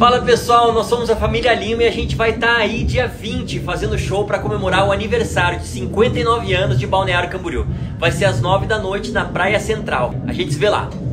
Fala pessoal, nós somos a família Lima e a gente vai estar aí dia 20 fazendo show para comemorar o aniversário de 59 anos de Balneário Camboriú. Vai ser às 9 da noite na Praia Central. A gente se vê lá.